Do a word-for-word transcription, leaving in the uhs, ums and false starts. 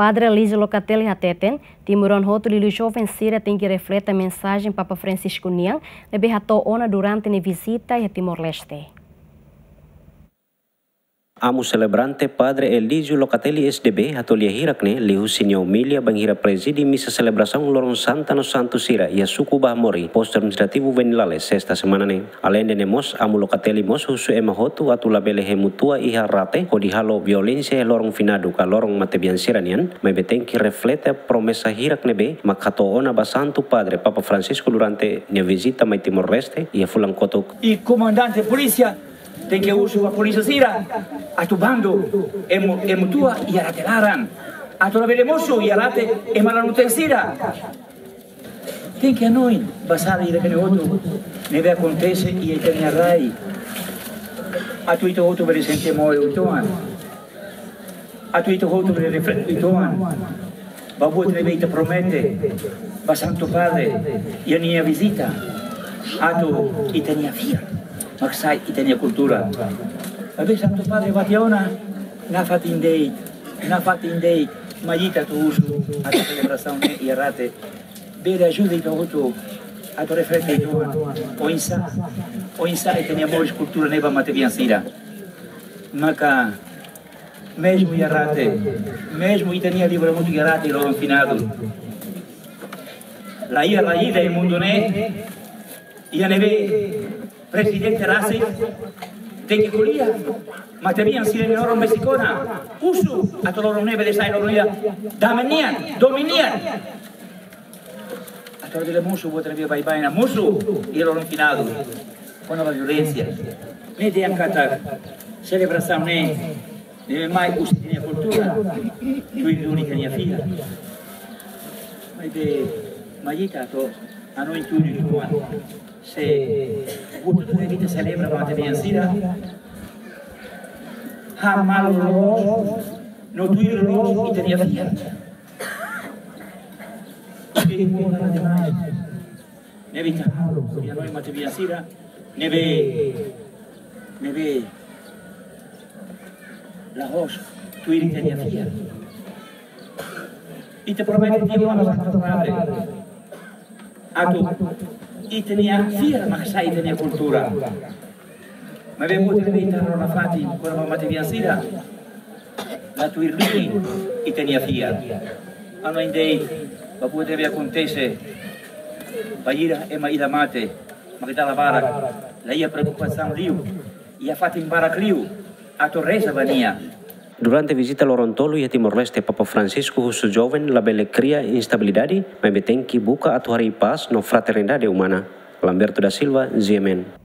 Padre Elísio Locatelli Hateten, timuron hotu lilu jovem Síria tem que refletir a mensagem Papa Francisco Niang, nebe hato ona durante a visita a Timor-Leste. Amu celebrante Padre Elísio Locatelli S D B atolia hirakne lihu sinyo milia banghira presidi misa celebração lorong Santa no Santo Sira ia suku Bahmori posto administrativo venilales esta semana ne. Além de nemos amu Locatelli mos husu ema hotu atu labele hemutua iha rate ko dihalo violência lorong finadu ka lorong matebian siranian mai beten ki reflete promesa hirakne be makato ona basantu Padre Papa Francisco durante nia visita mai Timor-Leste ia fulang kotok. E comandante polícia tem que usar a polícia Sira atubando emu emu tua e arate laran atola velemoso e arate e malanuten Sira tem que a noi basada ira que outro neve acontece e tem a rai atuito outro vele sente mo eu toan atuito outro vele refletir toan babu neve te promete basanto Padre e a minha visita ato e tenia fia maksai e tenia cultura. Tapi Santo Padre Bationa na fatindei, na fatindei, magita tu uso a celebração e errate. Bere ajuda e todo a to refletir o insa, o insa e tenia boa cultura neva matebian Sira. Maca mesmo e errate, mesmo e tenia livro muito errate e logo finado. La ida la ida e mundo ne e a neve Presidente Rasi, de que colia, mas tebian sido en oro mexicana, uso a todos los niveles de la unidad, dominian, dominian. A todos los musos, vos tenés bye bye, muso y el oro finado, con la violencia. Ne de acatar, celebração ne, ne mai uso de cultura, tu e única minha filha. Mas de magita to, a noi tu e tu se vuoi vita celebra ma te bien Sira ha malo no tuiro no e tenia fia nevita e noi ma te bien Sira neve neve la rosa tuiro tenia fia e te prometto Dio a nostro Padre a tu e tenia fia, ma sai tenia cultura. Ma abbiamo potuto vedere una fatti, quando mamma te Sira, la tua irlini e tenia fia. Hanno in dei, ma poteva acontece, Baira e Maida Mate, ma che dalla bara, la ia preoccupazione liu, ia fatto in bara liu, a Torresa vania. Durante visita Lorontolo e Timor-Leste, Papa Francisco husu jovem labele cria instabilidade, mas betenki buka atu hari paz no fraternidade humana. Lamberto da Silva, Z M N.